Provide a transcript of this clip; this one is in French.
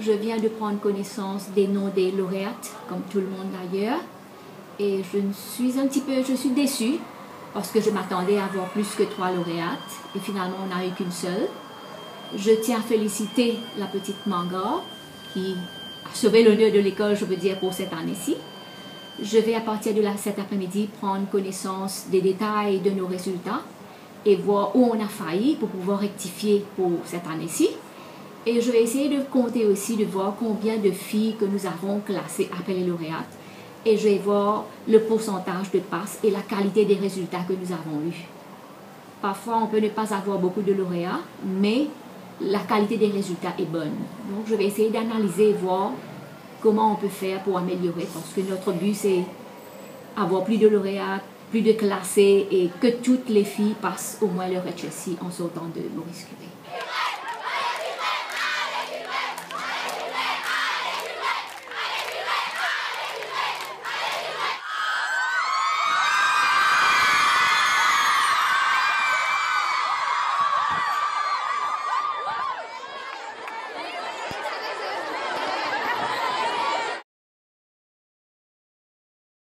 Je viens de prendre connaissance des noms des lauréates, comme tout le monde d'ailleurs. Et je suis déçue parce que je m'attendais à avoir plus que 3 lauréates. Et finalement, on n'a eu qu'une seule. Je tiens à féliciter la petite Manga qui a sauvé l'honneur de l'école, je veux dire, pour cette année-ci. Je vais à partir de cet après-midi prendre connaissance des détails de nos résultats et voir où on a failli pour pouvoir rectifier pour cette année-ci. Et je vais essayer de compter aussi, de voir combien de filles que nous avons classées après les lauréates. Et je vais voir le pourcentage de passes et la qualité des résultats que nous avons eus. Parfois, on peut ne pas avoir beaucoup de lauréats, mais la qualité des résultats est bonne. Donc, je vais essayer d'analyser et voir comment on peut faire pour améliorer, parce que notre but, c'est avoir plus de lauréats, plus de classés et que toutes les filles passent au moins leur HSC en sortant de Maurice Curie.